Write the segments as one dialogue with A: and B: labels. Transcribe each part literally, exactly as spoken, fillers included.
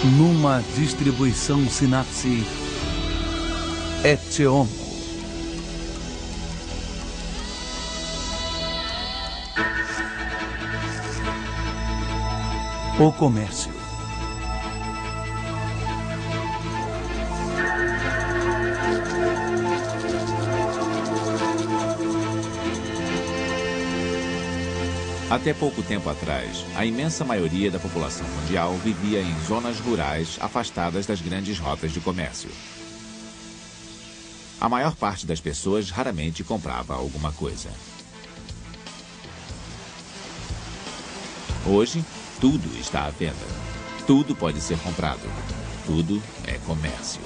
A: Numa distribuição sinapse et homo. O comércio.
B: Até pouco tempo atrás, a imensa maioria da população mundial vivia em zonas rurais afastadas das grandes rotas de comércio. A maior parte das pessoas raramente comprava alguma coisa. Hoje, tudo está à venda. Tudo pode ser comprado. Tudo é comércio.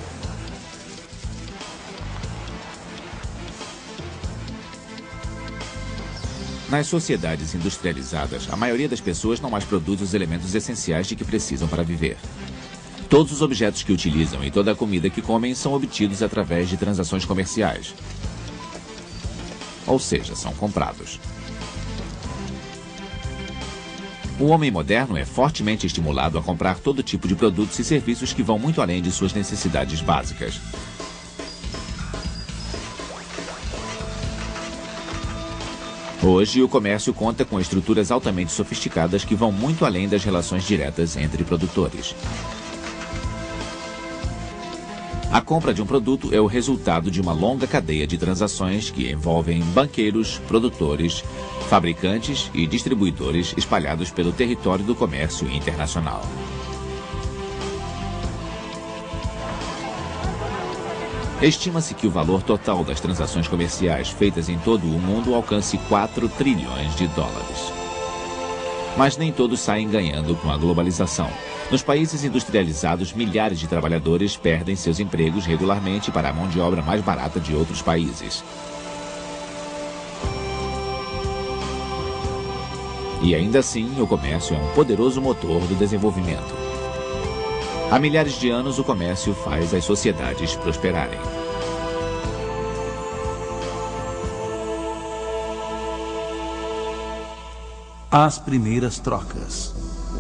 B: Nas sociedades industrializadas, a maioria das pessoas não mais produz os elementos essenciais de que precisam para viver. Todos os objetos que utilizam e toda a comida que comem são obtidos através de transações comerciais. Ou seja, são comprados. O homem moderno é fortemente estimulado a comprar todo tipo de produtos e serviços que vão muito além de suas necessidades básicas. Hoje, o comércio conta com estruturas altamente sofisticadas que vão muito além das relações diretas entre produtores. A compra de um produto é o resultado de uma longa cadeia de transações que envolvem banqueiros, produtores, fabricantes e distribuidores espalhados pelo território do comércio internacional. Estima-se que o valor total das transações comerciais feitas em todo o mundo alcance quatro trilhões de dólares. Mas nem todos saem ganhando com a globalização. Nos países industrializados, milhares de trabalhadores perdem seus empregos regularmente para a mão de obra mais barata de outros países. E ainda assim, o comércio é um poderoso motor do desenvolvimento. Há milhares de anos, o comércio faz as sociedades prosperarem.
A: As primeiras trocas.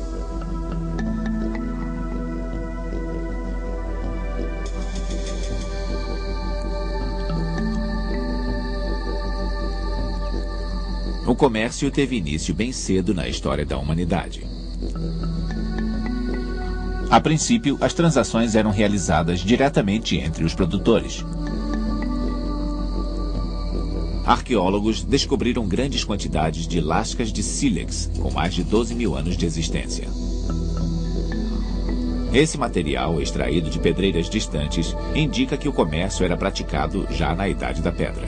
B: O comércio teve início bem cedo na história da humanidade. A princípio, as transações eram realizadas diretamente entre os produtores. Arqueólogos descobriram grandes quantidades de lascas de sílex, com mais de doze mil anos de existência. Esse material, extraído de pedreiras distantes, indica que o comércio era praticado já na Idade da Pedra.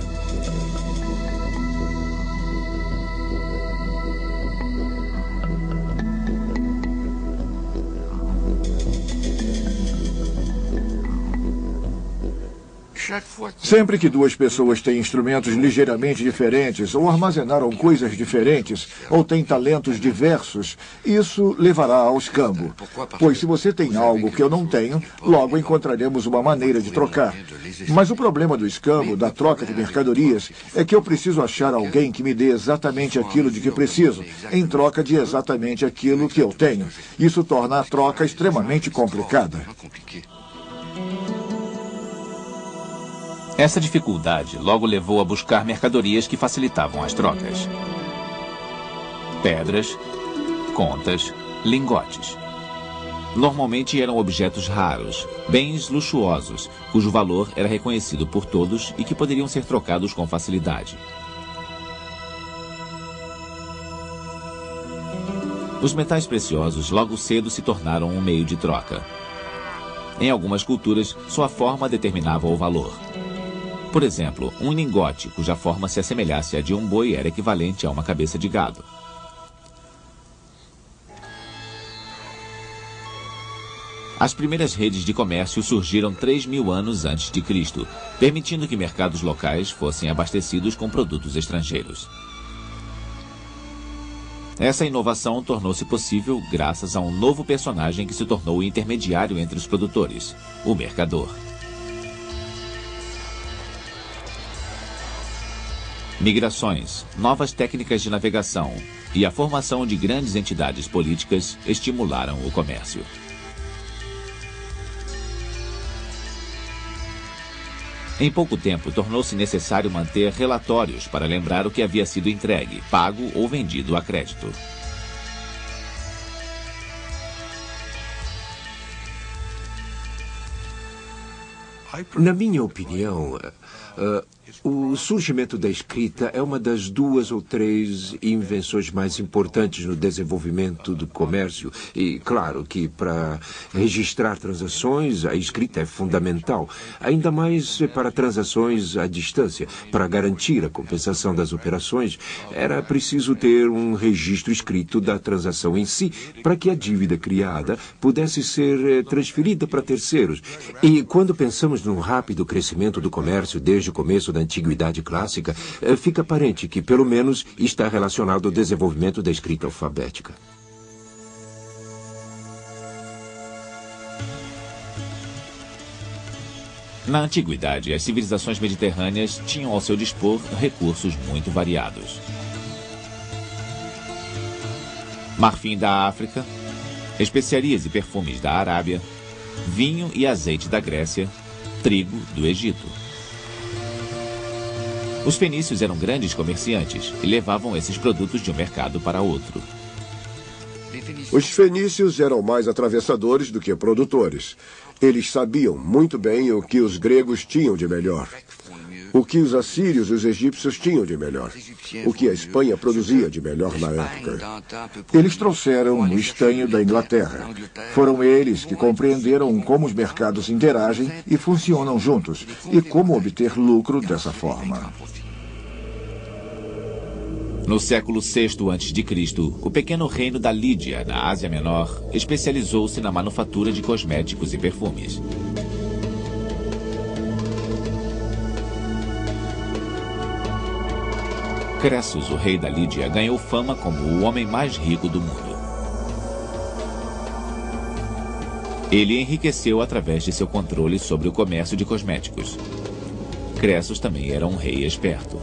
C: Sempre que duas pessoas têm instrumentos ligeiramente diferentes, ou armazenaram coisas diferentes, ou têm talentos diversos, isso levará ao escambo. Pois se você tem algo que eu não tenho, logo encontraremos uma maneira de trocar. Mas o problema do escambo, da troca de mercadorias, é que eu preciso achar alguém que me dê exatamente aquilo de que preciso, em troca de exatamente aquilo que eu tenho. Isso torna a troca extremamente complicada.
B: Essa dificuldade logo levou a buscar mercadorias que facilitavam as trocas. Pedras, contas, lingotes. Normalmente eram objetos raros, bens luxuosos, cujo valor era reconhecido por todos e que poderiam ser trocados com facilidade. Os metais preciosos logo cedo se tornaram um meio de troca. Em algumas culturas, sua forma determinava o valor. Por exemplo, um lingote cuja forma se assemelhasse à de um boi era equivalente a uma cabeça de gado. As primeiras redes de comércio surgiram três mil anos antes de Cristo, permitindo que mercados locais fossem abastecidos com produtos estrangeiros. Essa inovação tornou-se possível graças a um novo personagem que se tornou o intermediário entre os produtores, o mercador. Migrações, novas técnicas de navegação e a formação de grandes entidades políticas estimularam o comércio. Em pouco tempo, tornou-se necessário manter relatórios para lembrar o que havia sido entregue, pago ou vendido a crédito.
D: Na minha opinião, uh, o surgimento da escrita é uma das duas ou três invenções mais importantes no desenvolvimento do comércio. E, claro, que para registrar transações, a escrita é fundamental. Ainda mais para transações à distância. Para garantir a compensação das operações, era preciso ter um registro escrito da transação em si, para que a dívida criada pudesse ser transferida para terceiros. E quando pensamos no rápido crescimento do comércio desde o começo da Antiguidade Clássica, fica aparente que, pelo menos, está relacionado ao desenvolvimento da escrita alfabética.
B: Na Antiguidade, as civilizações mediterrâneas tinham ao seu dispor recursos muito variados. Marfim da África, especiarias e perfumes da Arábia, vinho e azeite da Grécia, trigo do Egito. Os fenícios eram grandes comerciantes e levavam esses produtos de um mercado para outro.
E: Os fenícios eram mais atravessadores do que produtores. Eles sabiam muito bem o que os gregos tinham de melhor, o que os assírios e os egípcios tinham de melhor, o que a Espanha produzia de melhor na época.
C: Eles trouxeram o estanho da Inglaterra. Foram eles que compreenderam como os mercados interagem e funcionam juntos, e como obter lucro dessa forma.
B: No século sexto antes de Cristo, o pequeno reino da Lídia, na Ásia Menor, especializou-se na manufatura de cosméticos e perfumes. Cressos, o rei da Lídia, ganhou fama como o homem mais rico do mundo. Ele enriqueceu através de seu controle sobre o comércio de cosméticos. Cressos também era um rei esperto.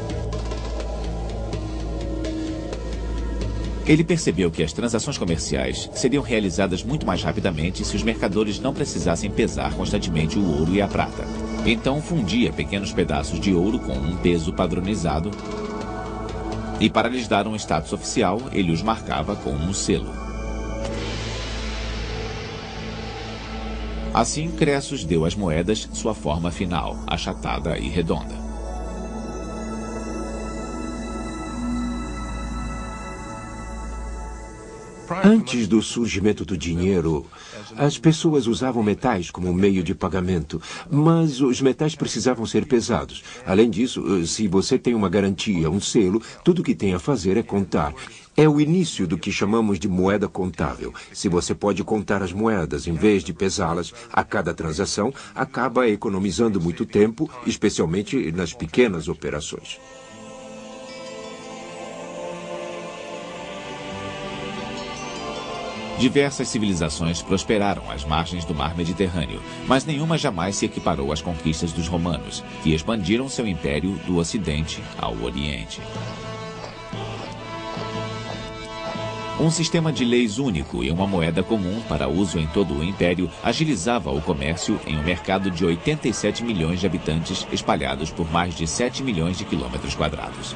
B: Ele percebeu que as transações comerciais seriam realizadas muito mais rapidamente se os mercadores não precisassem pesar constantemente o ouro e a prata. Então fundia pequenos pedaços de ouro com um peso padronizado e, para lhes dar um status oficial, ele os marcava com um selo. Assim, Cressos deu às moedas sua forma final, achatada e redonda.
D: Antes do surgimento do dinheiro, as pessoas usavam metais como meio de pagamento, mas os metais precisavam ser pesados. Além disso, se você tem uma garantia, um selo, tudo o que tem a fazer é contar. É o início do que chamamos de moeda contável. Se você pode contar as moedas em vez de pesá-las a cada transação, acaba economizando muito tempo, especialmente nas pequenas operações.
B: Diversas civilizações prosperaram às margens do mar Mediterrâneo, mas nenhuma jamais se equiparou às conquistas dos romanos, que expandiram seu império do Ocidente ao Oriente. Um sistema de leis único e uma moeda comum para uso em todo o império agilizava o comércio em um mercado de oitenta e sete milhões de habitantes espalhados por mais de sete milhões de quilômetros quadrados.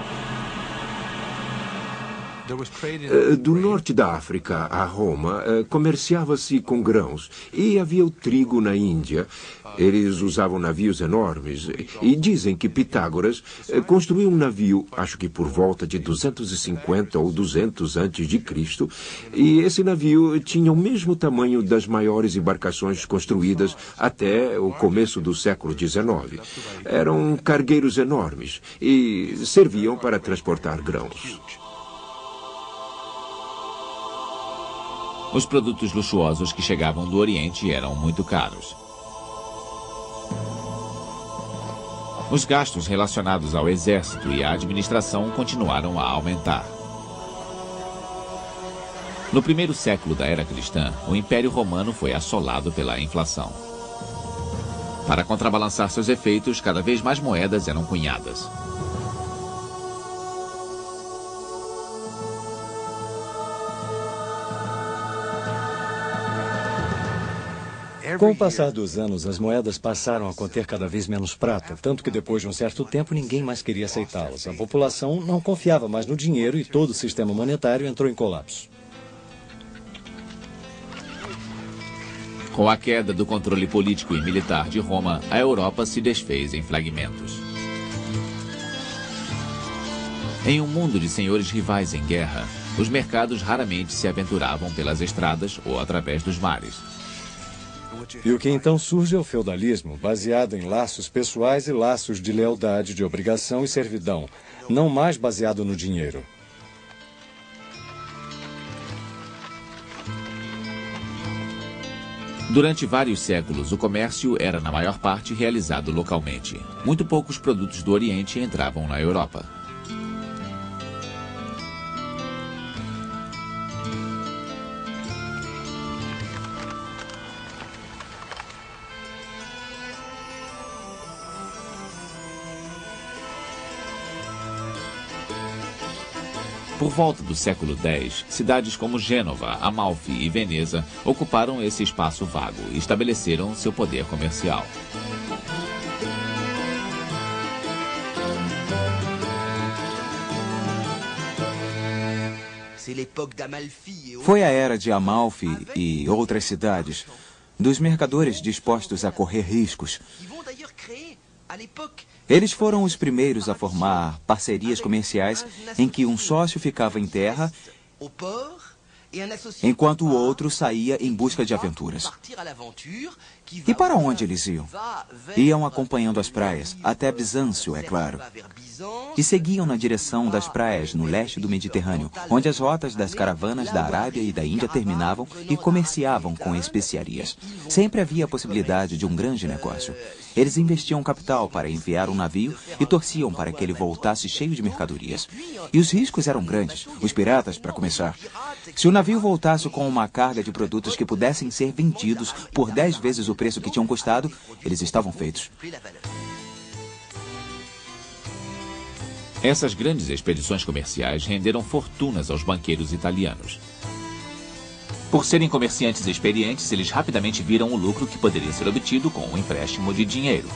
D: Do norte da África a Roma, comerciava-se com grãos e havia o trigo na Índia. Eles usavam navios enormes e dizem que Pitágoras construiu um navio, acho que por volta de duzentos e cinquenta ou duzentos antes de Cristo, e esse navio tinha o mesmo tamanho das maiores embarcações construídas até o começo do século dezenove. Eram cargueiros enormes e serviam para transportar grãos.
B: Os produtos luxuosos que chegavam do Oriente eram muito caros. Os gastos relacionados ao exército e à administração continuaram a aumentar. No primeiro século da era cristã, o Império Romano foi assolado pela inflação. Para contrabalançar seus efeitos, cada vez mais moedas eram cunhadas.
F: Com o passar dos anos, as moedas passaram a conter cada vez menos prata, tanto que depois de um certo tempo ninguém mais queria aceitá-las. A população não confiava mais no dinheiro e todo o sistema monetário entrou em colapso.
B: Com a queda do controle político e militar de Roma, a Europa se desfez em fragmentos. Em um mundo de senhores rivais em guerra, os mercados raramente se aventuravam pelas estradas ou através dos mares.
F: E o que então surge é o feudalismo, baseado em laços pessoais e laços de lealdade, de obrigação e servidão, não mais baseado no dinheiro.
B: Durante vários séculos, o comércio era, na maior parte, realizado localmente. Muito poucos produtos do Oriente entravam na Europa. Por volta do século dez, cidades como Gênova, Amalfi e Veneza ocuparam esse espaço vago e estabeleceram seu poder comercial.
G: Foi a era de Amalfi e outras cidades, dos mercadores dispostos a correr riscos. Eles foram os primeiros a formar parcerias comerciais em que um sócio ficava em terra, enquanto o outro saía em busca de aventuras. E para onde eles iam? Iam acompanhando as praias, até Bizâncio, é claro. E seguiam na direção das praias no leste do Mediterrâneo, onde as rotas das caravanas da Arábia e da Índia terminavam e comerciavam com especiarias. Sempre havia a possibilidade de um grande negócio. Eles investiam capital para enviar um navio e torciam para que ele voltasse cheio de mercadorias. E os riscos eram grandes. Os piratas, para começar. Se o navio voltasse com uma carga de produtos que pudessem ser vendidos por dez vezes o preço que tinham custado, eles estavam feitos.
B: Essas grandes expedições comerciais renderam fortunas aos banqueiros italianos. Por serem comerciantes experientes, eles rapidamente viram o lucro que poderia ser obtido com um empréstimo de dinheiro.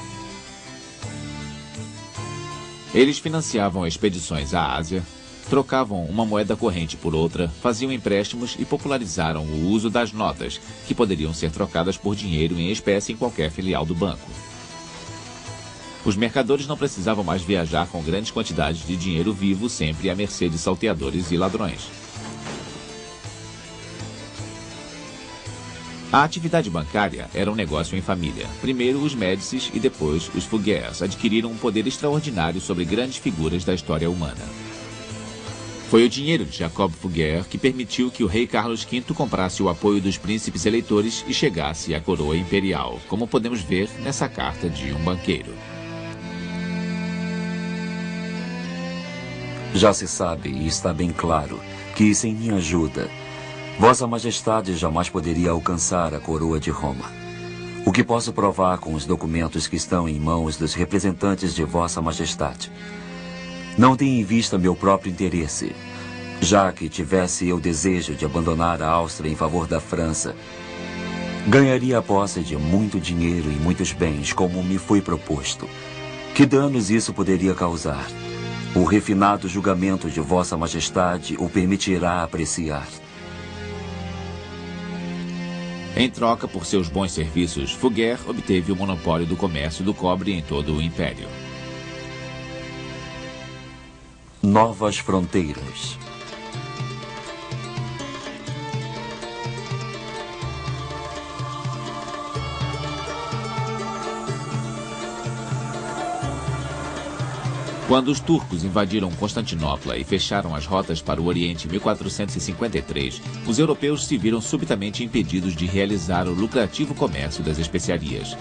B: Eles financiavam expedições à Ásia, trocavam uma moeda corrente por outra, faziam empréstimos e popularizaram o uso das notas, que poderiam ser trocadas por dinheiro em espécie em qualquer filial do banco. Os mercadores não precisavam mais viajar com grandes quantidades de dinheiro vivo, sempre à mercê de salteadores e ladrões. A atividade bancária era um negócio em família. Primeiro os Médicis e depois os Fugers adquiriram um poder extraordinário sobre grandes figuras da história humana. Foi o dinheiro de Jacob Fugger que permitiu que o rei Carlos quinto comprasse o apoio dos príncipes eleitores e chegasse à coroa imperial, como podemos ver nessa carta de um banqueiro.
H: Já se sabe, e está bem claro, que sem minha ajuda, Vossa Majestade jamais poderia alcançar a coroa de Roma. O que posso provar com os documentos que estão em mãos dos representantes de Vossa Majestade. Não tenho em vista meu próprio interesse, já que tivesse eu desejo de abandonar a Áustria em favor da França, ganharia a posse de muito dinheiro e muitos bens, como me foi proposto. Que danos isso poderia causar? O refinado julgamento de Vossa Majestade o permitirá apreciar.
B: Em troca por seus bons serviços, Fugger obteve o monopólio do comércio do cobre em todo o Império.
H: Novas fronteiras.
B: Quando os turcos invadiram Constantinopla e fecharam as rotas para o Oriente em mil quatrocentos e cinquenta e três, os europeus se viram subitamente impedidos de realizar o lucrativo comércio das especiarias.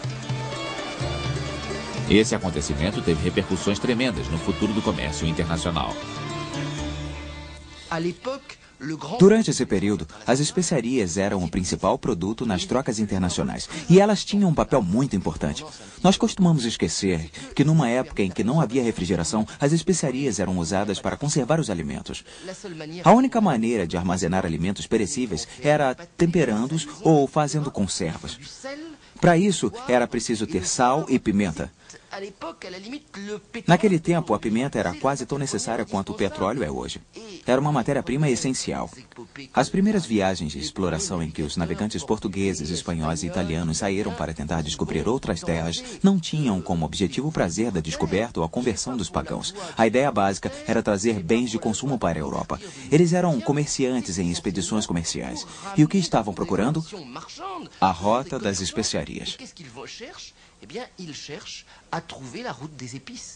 B: Esse acontecimento teve repercussões tremendas no futuro do comércio internacional.
G: Durante esse período, as especiarias eram o principal produto nas trocas internacionais e elas tinham um papel muito importante. Nós costumamos esquecer que numa época em que não havia refrigeração, as especiarias eram usadas para conservar os alimentos. A única maneira de armazenar alimentos perecíveis era temperando-os ou fazendo conservas. Para isso, era preciso ter sal e pimenta. Naquele tempo, a pimenta era quase tão necessária quanto o petróleo é hoje. Era uma matéria-prima essencial. As primeiras viagens de exploração em que os navegantes portugueses, espanhóis e italianos saíram para tentar descobrir outras terras não tinham como objetivo o prazer da descoberta ou a conversão dos pagãos. A ideia básica era trazer bens de consumo para a Europa. Eles eram comerciantes em expedições comerciais. E o que estavam procurando? A rota das especiarias.
I: Eh bien, il cherche à trouver la route des épices.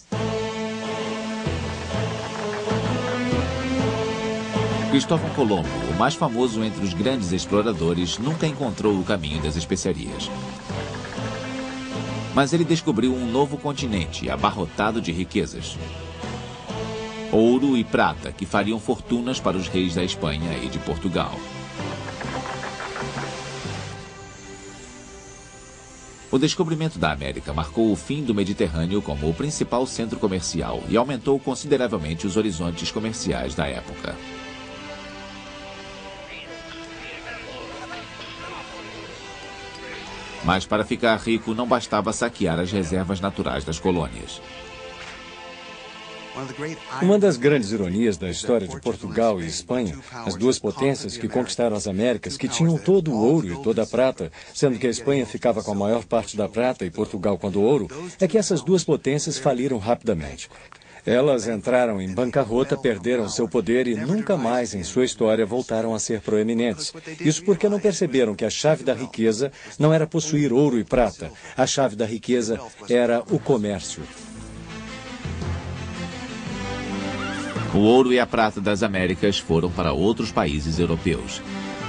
B: Cristóvão Colombo, o mais famoso entre os grandes exploradores, nunca encontrou o caminho das especiarias. Mas ele descobriu um novo continente abarrotado de riquezas. Ouro e prata que fariam fortunas para os reis da Espanha e de Portugal. O descobrimento da América marcou o fim do Mediterrâneo como o principal centro comercial e aumentou consideravelmente os horizontes comerciais da época. Mas para ficar rico não bastava saquear as reservas naturais das colônias.
F: Uma das grandes ironias da história de Portugal e Espanha, as duas potências que conquistaram as Américas, que tinham todo o ouro e toda a prata, sendo que a Espanha ficava com a maior parte da prata e Portugal com o ouro, é que essas duas potências faliram rapidamente. Elas entraram em bancarrota, perderam seu poder e nunca mais em sua história voltaram a ser proeminentes. Isso porque não perceberam que a chave da riqueza não era possuir ouro e prata. A chave da riqueza era o comércio.
B: O ouro e a prata das Américas foram para outros países europeus.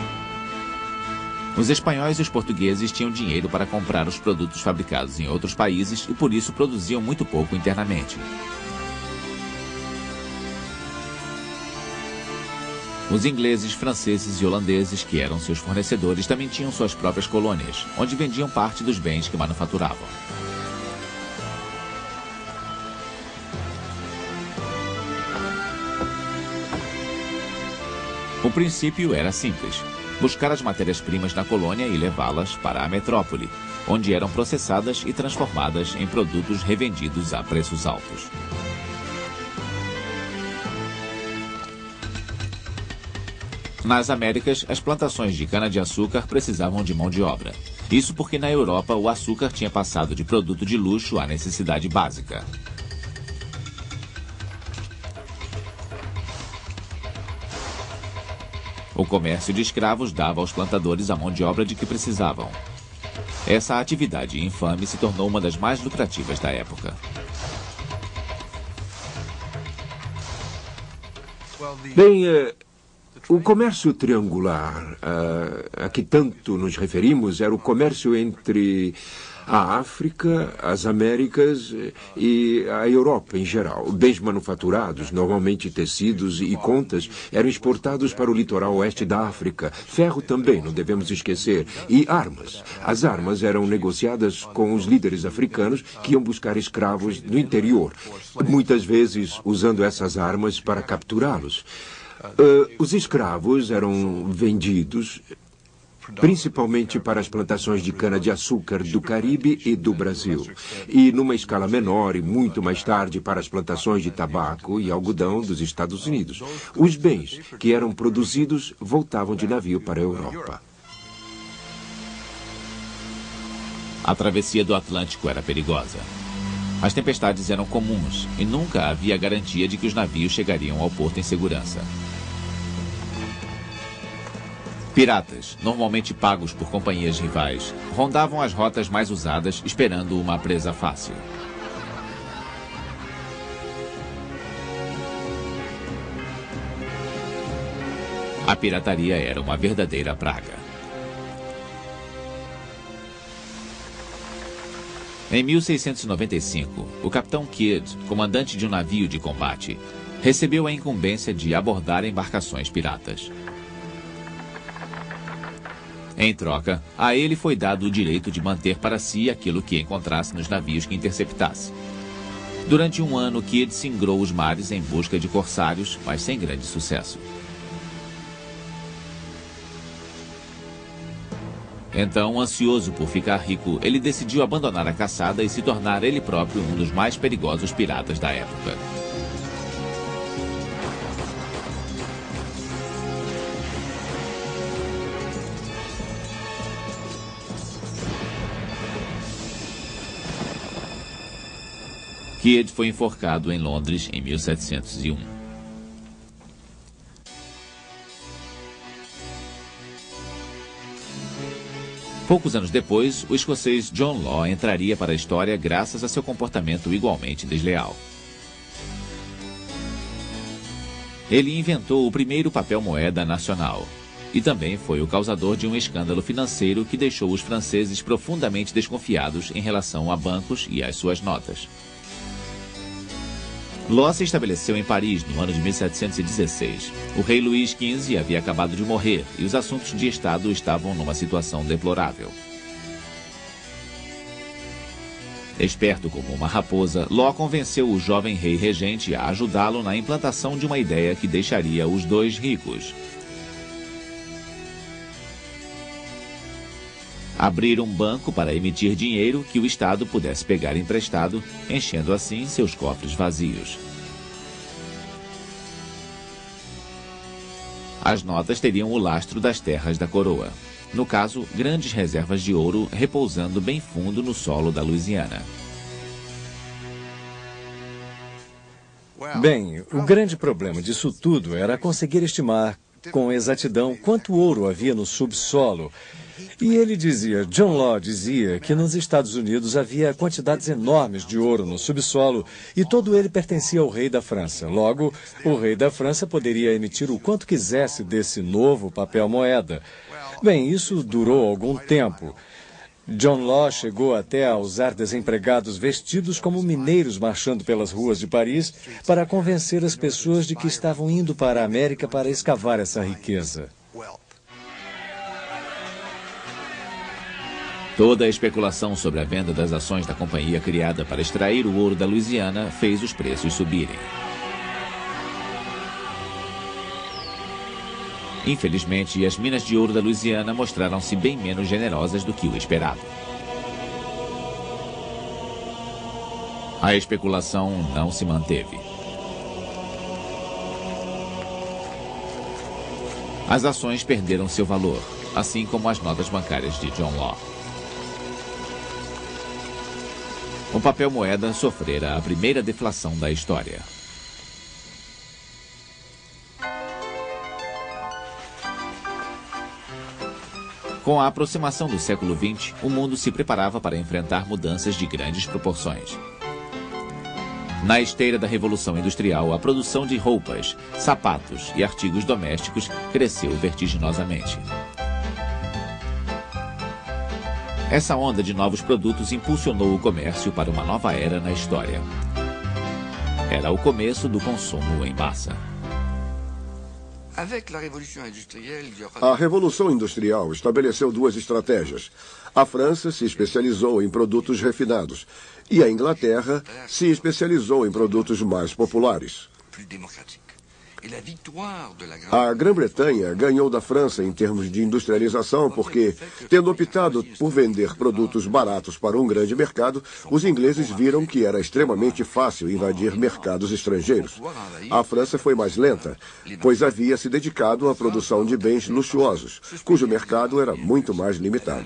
B: Os espanhóis e os portugueses tinham dinheiro para comprar os produtos fabricados em outros países e por isso produziam muito pouco internamente. Os ingleses, franceses e holandeses, que eram seus fornecedores, também tinham suas próprias colônias, onde vendiam parte dos bens que manufaturavam. O princípio era simples: buscar as matérias-primas na colônia e levá-las para a metrópole, onde eram processadas e transformadas em produtos revendidos a preços altos. Nas Américas, as plantações de cana-de-açúcar precisavam de mão de obra. Isso porque na Europa o açúcar tinha passado de produto de luxo à necessidade básica. O comércio de escravos dava aos plantadores a mão de obra de que precisavam. Essa atividade infame se tornou uma das mais lucrativas da época.
D: Bem, uh, o comércio triangular uh, a que tanto nos referimos era o comércio entre a África, as Américas e a Europa em geral. Bens manufaturados, normalmente tecidos e contas, eram exportados para o litoral oeste da África. Ferro também, não devemos esquecer. E armas. As armas eram negociadas com os líderes africanos que iam buscar escravos no interior, muitas vezes usando essas armas para capturá-los. Uh, os escravos eram vendidos principalmente para as plantações de cana-de-açúcar do Caribe e do Brasil, e numa escala menor e muito mais tarde para as plantações de tabaco e algodão dos Estados Unidos. Os bens que eram produzidos voltavam de navio para a Europa.
B: A travessia do Atlântico era perigosa. As tempestades eram comuns e nunca havia garantia de que os navios chegariam ao porto em segurança. Piratas, normalmente pagos por companhias rivais, rondavam as rotas mais usadas esperando uma presa fácil. A pirataria era uma verdadeira praga. Em mil seiscentos e noventa e cinco, o capitão Kidd, comandante de um navio de combate, recebeu a incumbência de abordar embarcações piratas. Em troca, a ele foi dado o direito de manter para si aquilo que encontrasse nos navios que interceptasse. Durante um ano, Kidd singrou os mares em busca de corsários, mas sem grande sucesso. Então, ansioso por ficar rico, ele decidiu abandonar a caçada e se tornar ele próprio um dos mais perigosos piratas da época. Kidd foi enforcado em Londres em mil setecentos e um. Poucos anos depois, o escocês John Law entraria para a história graças a seu comportamento igualmente desleal. Ele inventou o primeiro papel-moeda nacional e também foi o causador de um escândalo financeiro que deixou os franceses profundamente desconfiados em relação a bancos e às suas notas. Law se estabeleceu em Paris no ano de mil setecentos e dezesseis. O rei Luís quinze havia acabado de morrer e os assuntos de Estado estavam numa situação deplorável. Esperto como uma raposa, Law convenceu o jovem rei regente a ajudá-lo na implantação de uma ideia que deixaria os dois ricos. Abrir um banco para emitir dinheiro que o Estado pudesse pegar emprestado, enchendo assim seus cofres vazios. As notas teriam o lastro das terras da coroa. No caso, grandes reservas de ouro repousando bem fundo no solo da Louisiana.
F: Bem, o grande problema disso tudo era conseguir estimar com exatidão quanto ouro havia no subsolo. E ele dizia, John Law dizia, que nos Estados Unidos havia quantidades enormes de ouro no subsolo e todo ele pertencia ao rei da França. Logo, o rei da França poderia emitir o quanto quisesse desse novo papel-moeda. Bem, isso durou algum tempo. John Law chegou até a usar desempregados vestidos como mineiros marchando pelas ruas de Paris para convencer as pessoas de que estavam indo para a América para escavar essa riqueza.
B: Toda a especulação sobre a venda das ações da companhia criada para extrair o ouro da Louisiana fez os preços subirem. Infelizmente, as minas de ouro da Louisiana mostraram-se bem menos generosas do que o esperado. A especulação não se manteve. As ações perderam seu valor, assim como as notas bancárias de John Law. O papel-moeda sofrera a primeira deflação da história. Com a aproximação do século vinte, o mundo se preparava para enfrentar mudanças de grandes proporções. Na esteira da Revolução Industrial, a produção de roupas, sapatos e artigos domésticos cresceu vertiginosamente. Essa onda de novos produtos impulsionou o comércio para uma nova era na história. Era o começo do consumo em massa.
E: A Revolução Industrial estabeleceu duas estratégias. A França se especializou em produtos refinados e a Inglaterra se especializou em produtos mais populares. A Grã-Bretanha ganhou da França em termos de industrialização porque, tendo optado por vender produtos baratos para um grande mercado, os ingleses viram que era extremamente fácil invadir mercados estrangeiros. A França foi mais lenta, pois havia se dedicado à produção de bens luxuosos, cujo mercado era muito mais limitado.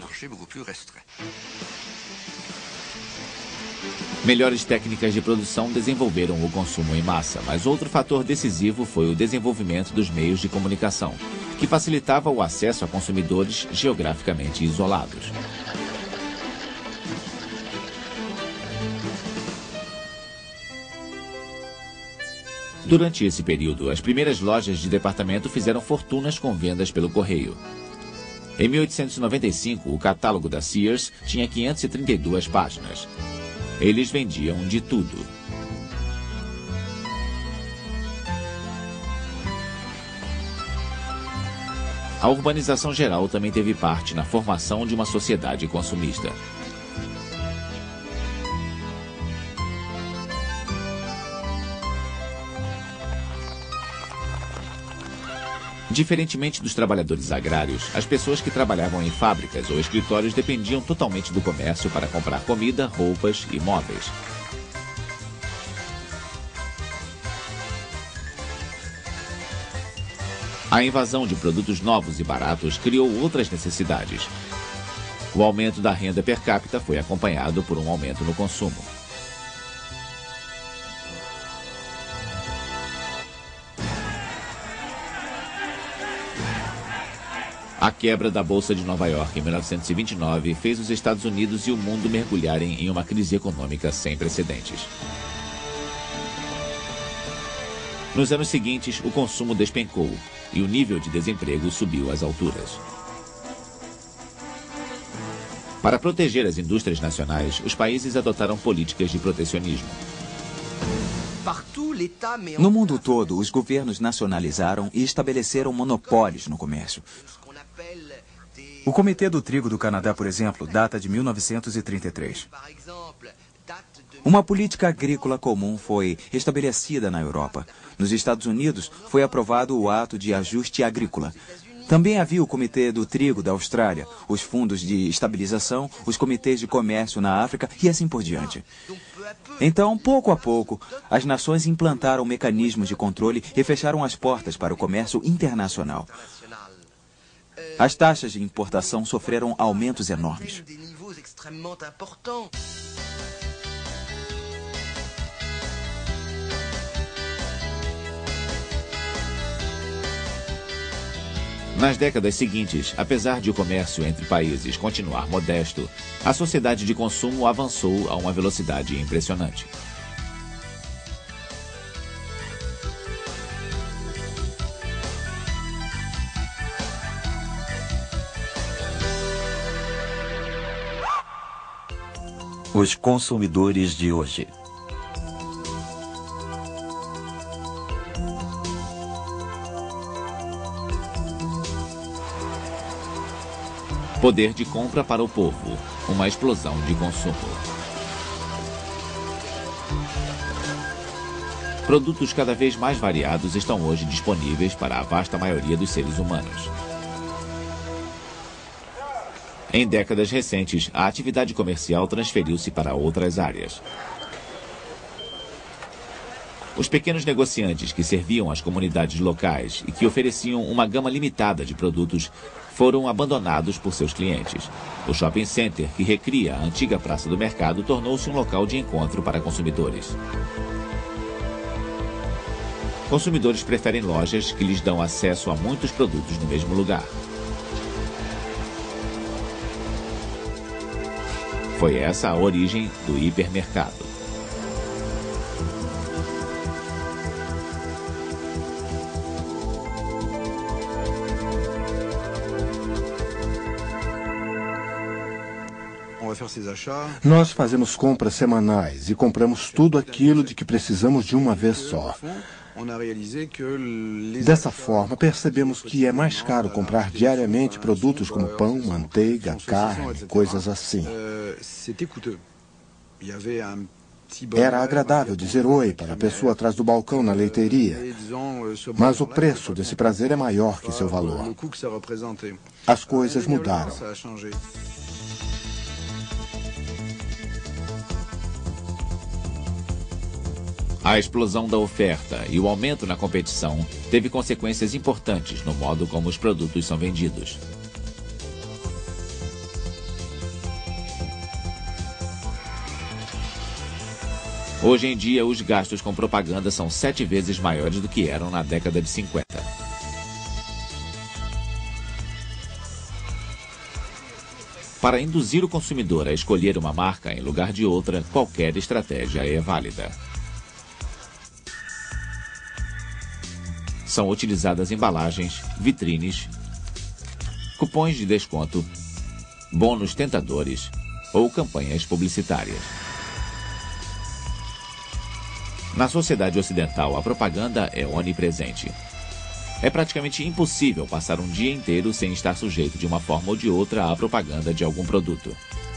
B: Melhores técnicas de produção desenvolveram o consumo em massa, mas outro fator decisivo foi o desenvolvimento dos meios de comunicação, que facilitava o acesso a consumidores geograficamente isolados. Durante esse período, as primeiras lojas de departamento fizeram fortunas com vendas pelo correio. Em mil oitocentos e noventa e cinco, o catálogo da Sears tinha quinhentas e trinta e duas páginas. Eles vendiam de tudo. A urbanização geral também teve parte na formação de uma sociedade consumista. Diferentemente dos trabalhadores agrários, as pessoas que trabalhavam em fábricas ou escritórios dependiam totalmente do comércio para comprar comida, roupas e móveis. A invasão de produtos novos e baratos criou outras necessidades. O aumento da renda per capita foi acompanhado por um aumento no consumo. A quebra da Bolsa de Nova York em mil novecentos e vinte e nove fez os Estados Unidos e o mundo mergulharem em uma crise econômica sem precedentes. Nos anos seguintes, o consumo despencou e o nível de desemprego subiu às alturas. Para proteger as indústrias nacionais, os países adotaram políticas de protecionismo.
G: No mundo todo, os governos nacionalizaram e estabeleceram monopólios no comércio. O Comitê do Trigo do Canadá, por exemplo, data de mil novecentos e trinta e três. Uma política agrícola comum foi estabelecida na Europa. Nos Estados Unidos, foi aprovado o Ato de Ajuste Agrícola. Também havia o Comitê do Trigo da Austrália, os fundos de estabilização, os comitês de comércio na África e assim por diante. Então, pouco a pouco, as nações implantaram mecanismos de controle e fecharam as portas para o comércio internacional. As taxas de importação sofreram aumentos enormes.
B: Nas décadas seguintes, apesar de o comércio entre países continuar modesto, a sociedade de consumo avançou a uma velocidade impressionante.
H: Os consumidores de hoje.
B: Poder de compra para o povo, uma explosão de consumo. Produtos cada vez mais variados estão hoje disponíveis para a vasta maioria dos seres humanos. Em décadas recentes, a atividade comercial transferiu-se para outras áreas. Os pequenos negociantes que serviam as comunidades locais e que ofereciam uma gama limitada de produtos foram abandonados por seus clientes. O shopping center, que recria a antiga praça do mercado, tornou-se um local de encontro para consumidores. Consumidores preferem lojas que lhes dão acesso a muitos produtos no mesmo lugar. Foi essa a origem do hipermercado.
J: Nós fazemos compras semanais e compramos tudo aquilo de que precisamos de uma vez só. Dessa forma, percebemos que é mais caro comprar diariamente produtos como pão, manteiga, carne, coisas assim. Era agradável dizer oi para a pessoa atrás do balcão na leiteria, mas o preço desse prazer é maior que seu valor. As coisas mudaram.
B: A explosão da oferta e o aumento na competição teve consequências importantes no modo como os produtos são vendidos. Hoje em dia, os gastos com propaganda são sete vezes maiores do que eram na década de cinquenta. Para induzir o consumidor a escolher uma marca em lugar de outra, qualquer estratégia é válida. São utilizadas embalagens, vitrines, cupons de desconto, bônus tentadores ou campanhas publicitárias. Na sociedade ocidental, a propaganda é onipresente. É praticamente impossível passar um dia inteiro sem estar sujeito de uma forma ou de outra à propaganda de algum produto.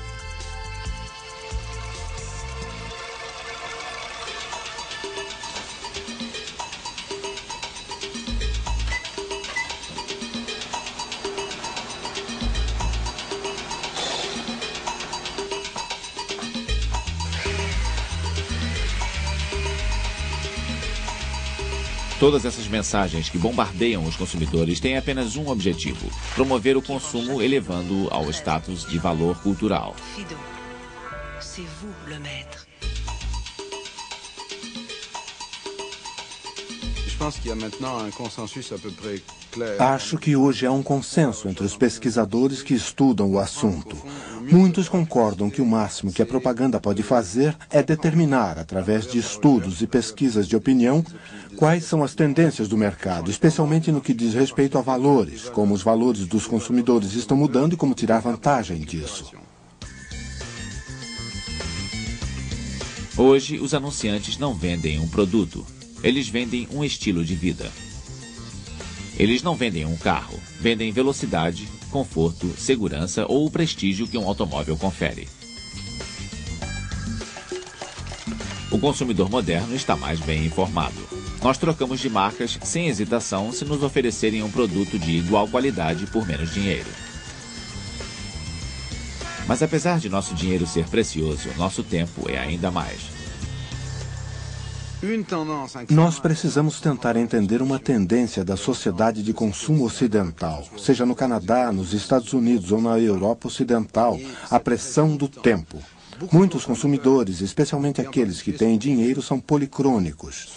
B: Todas essas mensagens que bombardeiam os consumidores têm apenas um objetivo: promover o consumo, elevando-o ao status de valor cultural.
J: Acho que hoje há um consenso entre os pesquisadores que estudam o assunto. Muitos concordam que o máximo que a propaganda pode fazer é determinar, através de estudos e pesquisas de opinião, quais são as tendências do mercado, especialmente no que diz respeito a valores, como os valores dos consumidores estão mudando e como tirar vantagem disso.
B: Hoje, os anunciantes não vendem um produto, eles vendem um estilo de vida. Eles não vendem um carro, vendem velocidade, conforto, segurança ou o prestígio que um automóvel confere. O consumidor moderno está mais bem informado. Nós trocamos de marcas sem hesitação se nos oferecerem um produto de igual qualidade por menos dinheiro. Mas apesar de nosso dinheiro ser precioso, nosso tempo é ainda mais.
J: Nós precisamos tentar entender uma tendência da sociedade de consumo ocidental, seja no Canadá, nos Estados Unidos ou na Europa Ocidental, a pressão do tempo. Muitos consumidores, especialmente aqueles que têm dinheiro, são policrônicos.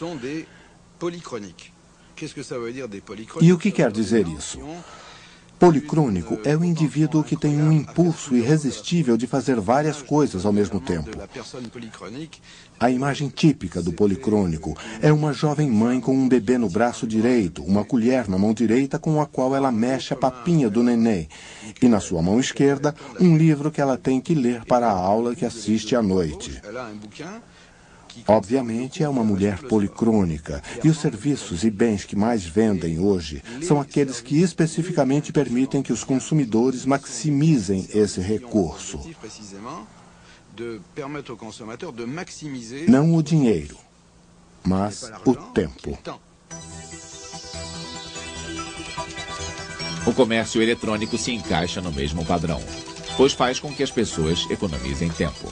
J: E o que quer dizer isso? Policrônico é o indivíduo que tem um impulso irresistível de fazer várias coisas ao mesmo tempo. A imagem típica do policrônico é uma jovem mãe com um bebê no braço direito, uma colher na mão direita com a qual ela mexe a papinha do neném, e na sua mão esquerda, um livro que ela tem que ler para a aula que assiste à noite. Obviamente, é uma mulher policrônica, e os serviços e bens que mais vendem hoje são aqueles que especificamente permitem que os consumidores maximizem esse recurso. Não o dinheiro, mas o tempo.
B: O comércio eletrônico se encaixa no mesmo padrão, pois faz com que as pessoas economizem tempo.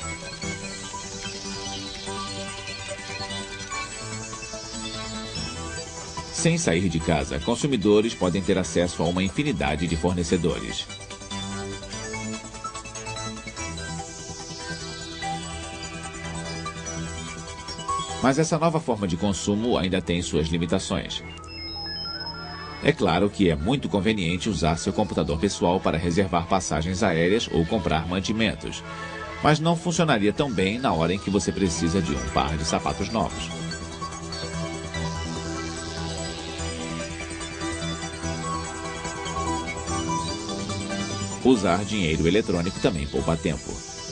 B: Sem sair de casa, consumidores podem ter acesso a uma infinidade de fornecedores. Mas essa nova forma de consumo ainda tem suas limitações. É claro que é muito conveniente usar seu computador pessoal para reservar passagens aéreas ou comprar mantimentos, mas não funcionaria tão bem na hora em que você precisa de um par de sapatos novos. Usar dinheiro eletrônico também poupa tempo.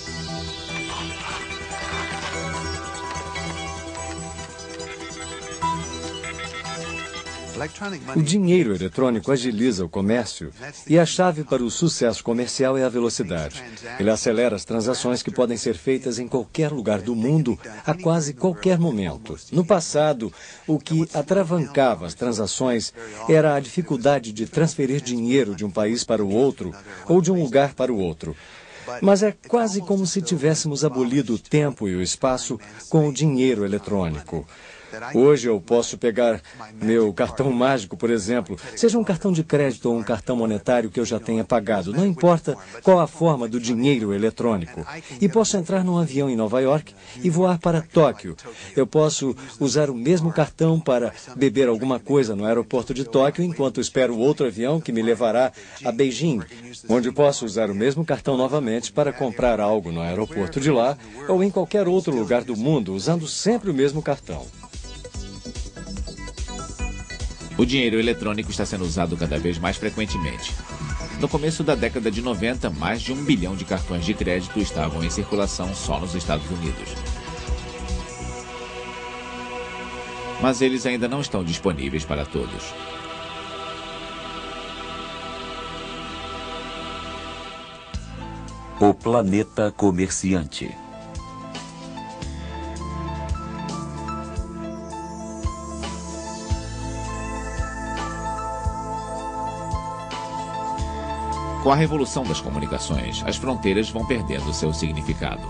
F: O dinheiro eletrônico agiliza o comércio e a chave para o sucesso comercial é a velocidade. Ele acelera as transações que podem ser feitas em qualquer lugar do mundo a quase qualquer momento. No passado, o que atravancava as transações era a dificuldade de transferir dinheiro de um país para o outro ou de um lugar para o outro. Mas é quase como se tivéssemos abolido o tempo e o espaço com o dinheiro eletrônico. Hoje eu posso pegar meu cartão mágico, por exemplo, seja um cartão de crédito ou um cartão monetário que eu já tenha pagado, não importa qual a forma do dinheiro eletrônico. E posso entrar num avião em Nova York e voar para Tóquio. Eu posso usar o mesmo cartão para beber alguma coisa no aeroporto de Tóquio, enquanto espero outro avião que me levará a Beijing, onde posso usar o mesmo cartão novamente para comprar algo no aeroporto de lá ou em qualquer outro lugar do mundo, usando sempre o mesmo cartão.
B: O dinheiro eletrônico está sendo usado cada vez mais frequentemente. No começo da década de noventa, mais de um bilhão de cartões de crédito estavam em circulação só nos Estados Unidos. Mas eles ainda não estão disponíveis para todos.
H: O planeta comerciante.
B: Com a revolução das comunicações, as fronteiras vão perdendo seu significado.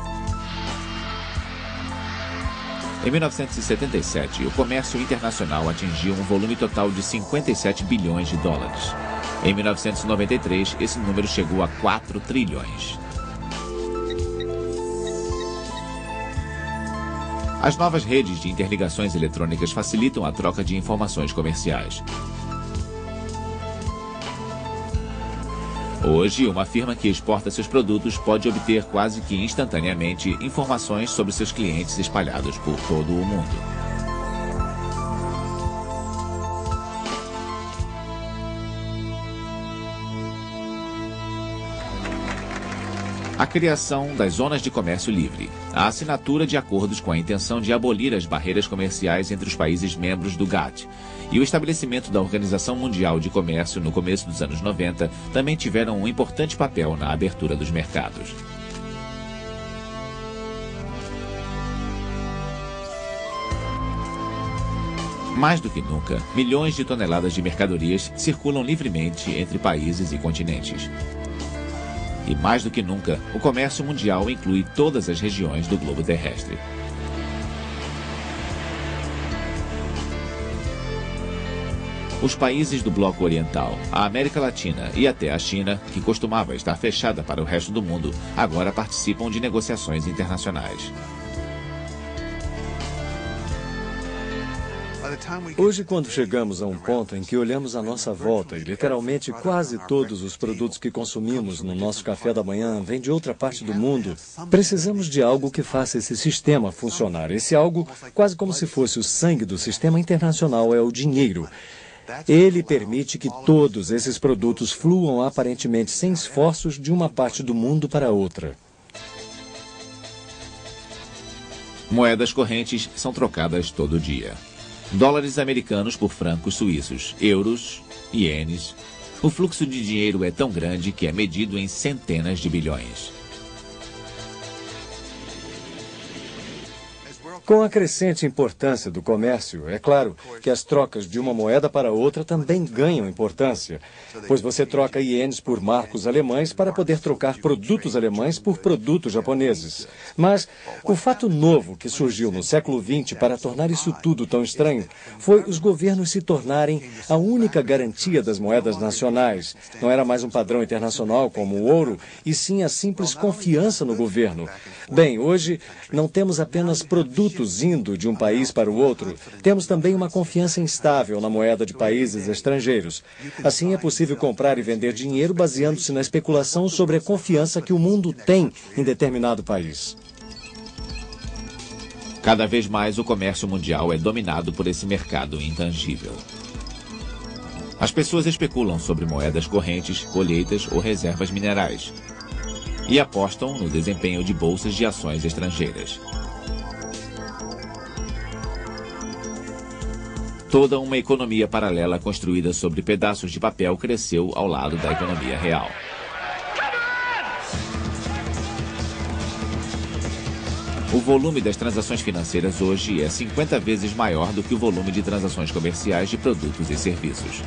B: Em mil novecentos e setenta e sete, o comércio internacional atingiu um volume total de cinquenta e sete bilhões de dólares. Em mil novecentos e noventa e três, esse número chegou a quatro trilhões. As novas redes de interligações eletrônicas facilitam a troca de informações comerciais. Hoje, uma firma que exporta seus produtos pode obter quase que instantaneamente informações sobre seus clientes espalhados por todo o mundo. A criação das zonas de comércio livre, a assinatura de acordos com a intenção de abolir as barreiras comerciais entre os países membros do GATT e o estabelecimento da Organização Mundial de Comércio no começo dos anos noventa também tiveram um importante papel na abertura dos mercados. Mais do que nunca, milhões de toneladas de mercadorias circulam livremente entre países e continentes. E mais do que nunca, o comércio mundial inclui todas as regiões do globo terrestre. Os países do bloco oriental, a América Latina e até a China, que costumava estar fechada para o resto do mundo, agora participam de negociações internacionais.
F: Hoje, quando chegamos a um ponto em que olhamos à nossa volta e literalmente quase todos os produtos que consumimos no nosso café da manhã vêm de outra parte do mundo, precisamos de algo que faça esse sistema funcionar. Esse algo, quase como se fosse o sangue do sistema internacional, é o dinheiro. Ele permite que todos esses produtos fluam aparentemente sem esforços de uma parte do mundo para outra.
B: Moedas correntes são trocadas todo dia. Dólares americanos por francos suíços, euros, ienes. O fluxo de dinheiro é tão grande que é medido em centenas de bilhões.
F: Com a crescente importância do comércio, é claro que as trocas de uma moeda para outra também ganham importância, pois você troca ienes por marcos alemães para poder trocar produtos alemães por produtos japoneses. Mas o fato novo que surgiu no século vinte para tornar isso tudo tão estranho foi os governos se tornarem a única garantia das moedas nacionais. Não era mais um padrão internacional como o ouro, e sim a simples confiança no governo. Bem, hoje não temos apenas produtos indo de um país para o outro, temos também uma confiança instável na moeda de países estrangeiros. Assim, é possível comprar e vender dinheiro baseando-se na especulação sobre a confiança que o mundo tem em determinado país.
B: Cada vez mais o comércio mundial é dominado por esse mercado intangível. As pessoas especulam sobre moedas correntes, colheitas ou reservas minerais e apostam no desempenho de bolsas de ações estrangeiras. Toda uma economia paralela construída sobre pedaços de papel cresceu ao lado da economia real. O volume das transações financeiras hoje é cinquenta vezes maior do que o volume de transações comerciais de produtos e serviços.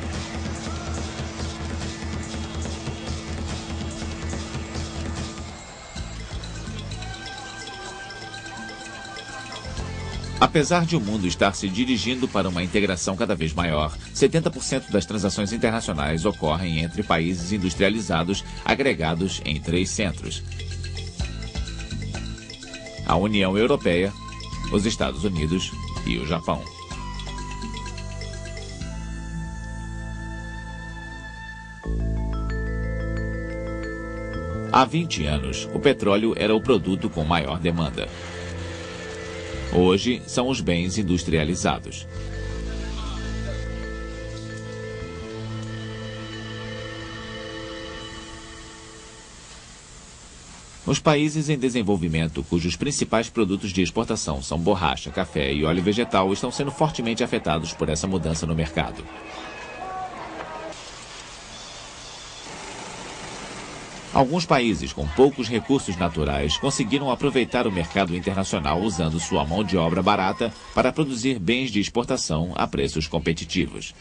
B: Apesar de o mundo estar se dirigindo para uma integração cada vez maior, setenta por cento das transações internacionais ocorrem entre países industrializados agregados em três centros: a União Europeia, os Estados Unidos e o Japão. Há vinte anos, o petróleo era o produto com maior demanda. Hoje, são os bens industrializados. Os países em desenvolvimento, cujos principais produtos de exportação são borracha, café e óleo vegetal, estão sendo fortemente afetados por essa mudança no mercado. Alguns países com poucos recursos naturais conseguiram aproveitar o mercado internacional usando sua mão de obra barata para produzir bens de exportação a preços competitivos.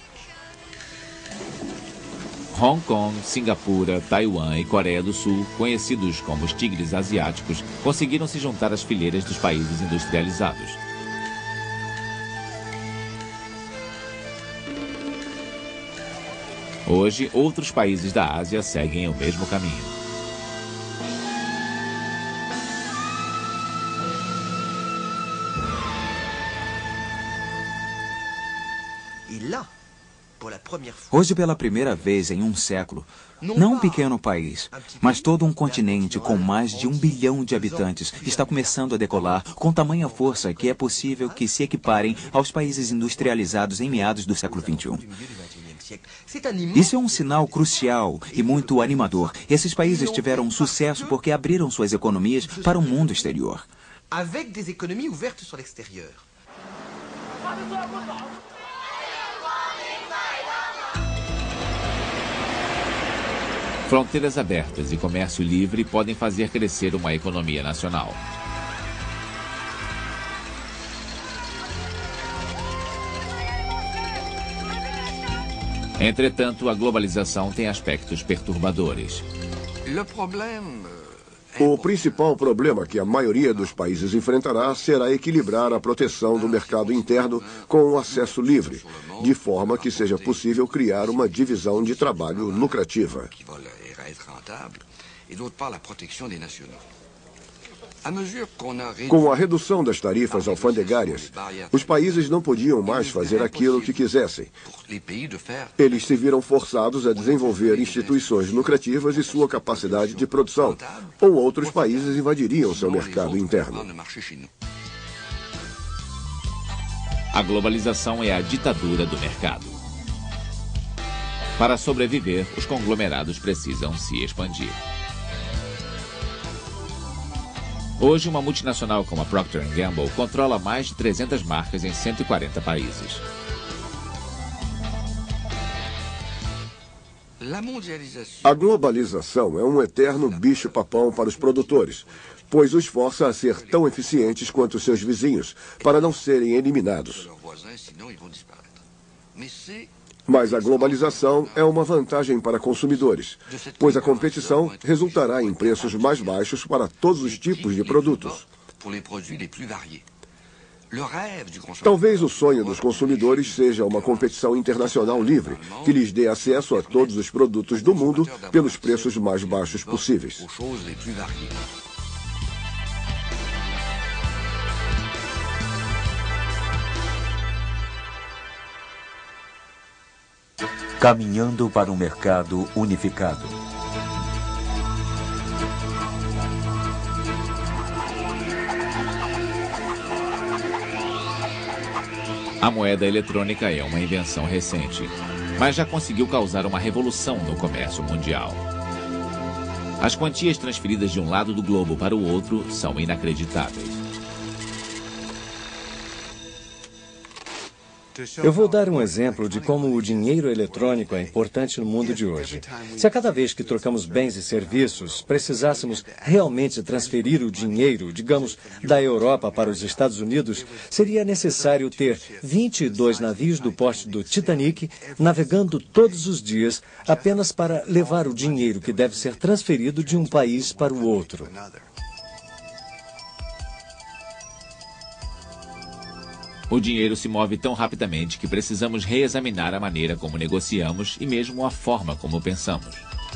B: Hong Kong, Singapura, Taiwan e Coreia do Sul, conhecidos como os tigres asiáticos, conseguiram se juntar às fileiras dos países industrializados. Hoje, outros países da Ásia seguem o mesmo caminho.
G: Hoje, pela primeira vez em um século, não um pequeno país, mas todo um continente com mais de um bilhão de habitantes está começando a decolar com tamanha força que é possível que se equiparem aos países industrializados em meados do século vinte e um. Isso é um sinal crucial e muito animador. Esses países tiveram sucesso porque abriram suas economias para o mundo exterior.
I: Avec des économies ouvertes sur l'extérieur.
B: Fronteiras abertas e comércio livre podem fazer crescer uma economia nacional. Entretanto, a globalização tem aspectos perturbadores.
E: O principal problema que a maioria dos países enfrentará será equilibrar a proteção do mercado interno com o acesso livre, de forma que seja possível criar uma divisão de trabalho lucrativa. Com a redução das tarifas alfandegárias, os países não podiam mais fazer aquilo que quisessem. Eles se viram forçados a desenvolver instituições lucrativas e sua capacidade de produção, ou outros países invadiriam seu mercado interno.
B: A globalização é a ditadura do mercado. Para sobreviver, os conglomerados precisam se expandir. Hoje, uma multinacional como a Procter and Gamble controla mais de trezentas marcas em cento e quarenta países.
E: A globalização é um eterno bicho-papão para os produtores, pois os força a ser tão eficientes quanto seus vizinhos, para não serem eliminados. Mas a globalização é uma vantagem para consumidores, pois a competição resultará em preços mais baixos para todos os tipos de produtos. Talvez o sonho dos consumidores seja uma competição internacional livre, que lhes dê acesso a todos os produtos do mundo pelos preços mais baixos possíveis.
H: Caminhando para um mercado unificado.
B: A moeda eletrônica é uma invenção recente, mas já conseguiu causar uma revolução no comércio mundial. As quantias transferidas de um lado do globo para o outro são inacreditáveis.
F: Eu vou dar um exemplo de como o dinheiro eletrônico é importante no mundo de hoje. Se a cada vez que trocamos bens e serviços precisássemos realmente transferir o dinheiro, digamos, da Europa para os Estados Unidos, seria necessário ter vinte e dois navios do porte do Titanic navegando todos os dias apenas para levar o dinheiro que deve ser transferido de um país para o outro.
B: O dinheiro se move tão rapidamente que precisamos reexaminar a maneira como negociamos e mesmo a forma como pensamos.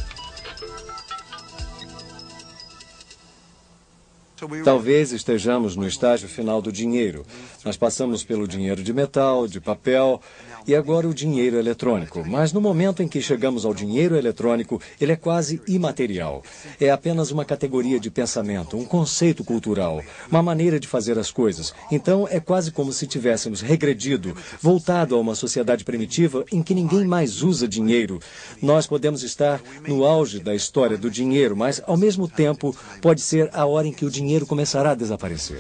F: Talvez estejamos no estágio final do dinheiro. Nós passamos pelo dinheiro de metal, de papel e agora o dinheiro eletrônico. Mas no momento em que chegamos ao dinheiro eletrônico, ele é quase imaterial. É apenas uma categoria de pensamento, um conceito cultural, uma maneira de fazer as coisas. Então é quase como se tivéssemos regredido, voltado a uma sociedade primitiva em que ninguém mais usa dinheiro. Nós podemos estar no auge da história do dinheiro, mas ao mesmo tempo pode ser a hora em que o dinheiro começará a desaparecer.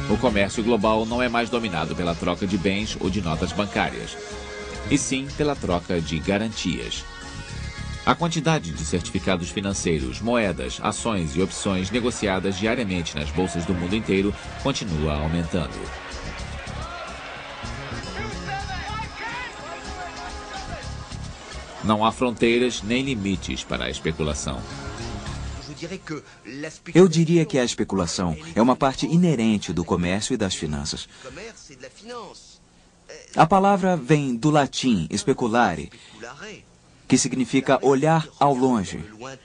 B: O comércio global não é mais dominado pela troca de bens ou de notas bancárias, e sim pela troca de garantias. A quantidade de certificados financeiros, moedas, ações e opções negociadas diariamente nas bolsas do mundo inteiro continua aumentando. Não há fronteiras nem limites para a especulação.
G: Eu diria que a especulação é uma parte inerente do comércio e das finanças. A palavra vem do latim speculare, que significa olhar ao longe.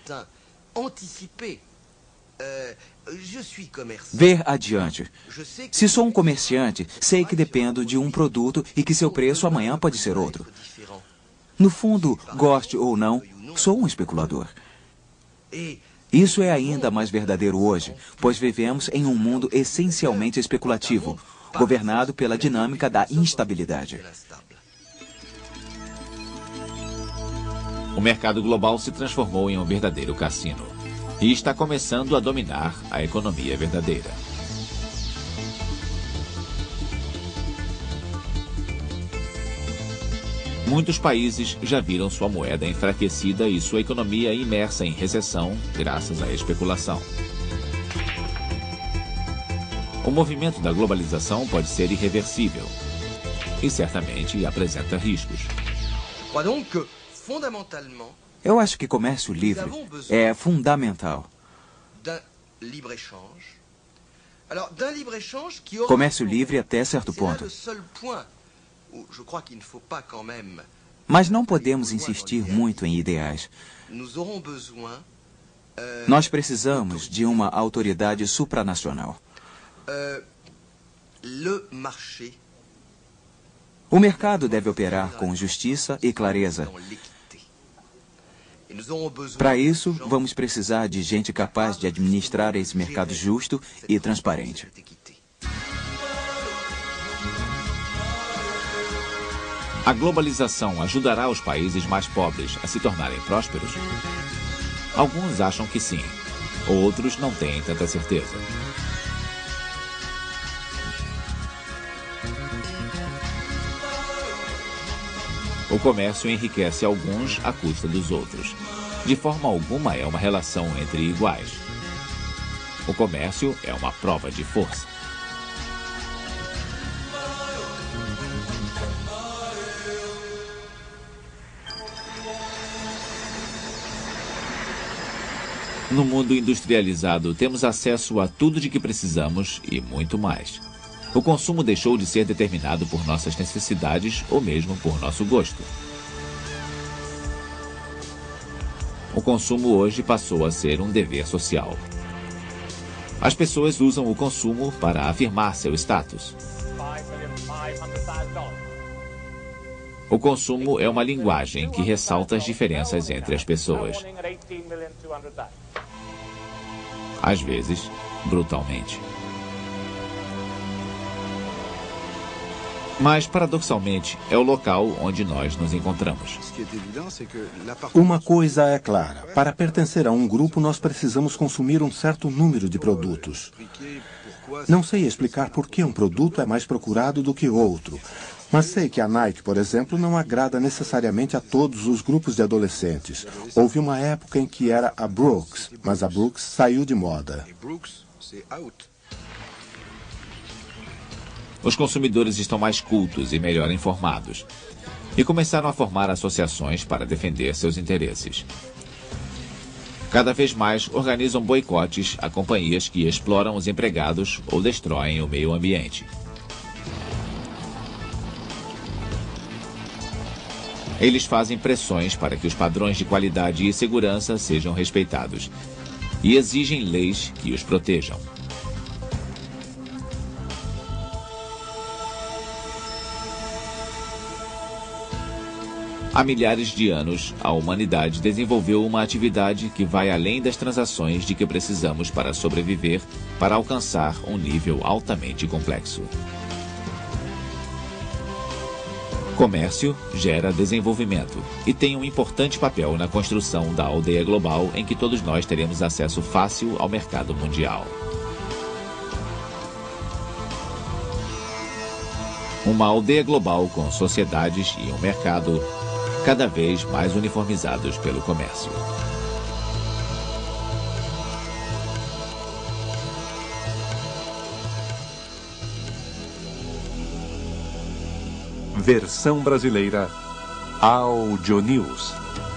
G: Ver adiante. Se sou um comerciante, sei que dependo de um produto e que seu preço amanhã pode ser outro. No fundo, goste ou não, sou um especulador. Isso é ainda mais verdadeiro hoje, pois vivemos em um mundo essencialmente especulativo, governado pela dinâmica da instabilidade.
B: O mercado global se transformou em um verdadeiro cassino e está começando a dominar a economia verdadeira. Muitos países já viram sua moeda enfraquecida e sua economia imersa em recessão graças à especulação. O movimento da globalização pode ser irreversível e certamente apresenta riscos.
G: Eu acho que comércio livre é fundamental. Comércio livre até certo ponto. Mas não podemos insistir muito em ideais. Nós precisamos de uma autoridade supranacional. O mercado deve operar com justiça e clareza. Para isso, vamos precisar de gente capaz de administrar esse mercado justo e transparente.
B: A globalização ajudará os países mais pobres a se tornarem prósperos? Alguns acham que sim, outros não têm tanta certeza. O comércio enriquece alguns à custa dos outros. De forma alguma é uma relação entre iguais. O comércio é uma prova de força. No mundo industrializado, temos acesso a tudo de que precisamos e muito mais. O consumo deixou de ser determinado por nossas necessidades ou mesmo por nosso gosto. O consumo hoje passou a ser um dever social. As pessoas usam o consumo para afirmar seu status. O consumo é uma linguagem que ressalta as diferenças entre as pessoas. Às vezes, brutalmente. Mas, paradoxalmente, é o local onde nós nos encontramos.
J: Uma coisa é clara. Para pertencer a um grupo, nós precisamos consumir um certo número de produtos. Não sei explicar por que um produto é mais procurado do que outro. Mas sei que a Nike, por exemplo, não agrada necessariamente a todos os grupos de adolescentes. Houve uma época em que era a Brooks, mas a Brooks saiu de moda.
B: Os consumidores estão mais cultos e melhor informados, e começaram a formar associações para defender seus interesses. Cada vez mais organizam boicotes a companhias que exploram os empregados ou destroem o meio ambiente. Eles fazem pressões para que os padrões de qualidade e segurança sejam respeitados e exigem leis que os protejam. Há milhares de anos, a humanidade desenvolveu uma atividade que vai além das transações de que precisamos para sobreviver, para alcançar um nível altamente complexo. Comércio gera desenvolvimento e tem um importante papel na construção da aldeia global em que todos nós teremos acesso fácil ao mercado mundial. Uma aldeia global com sociedades e um mercado cada vez mais uniformizados pelo comércio.
K: Versão brasileira Audio News.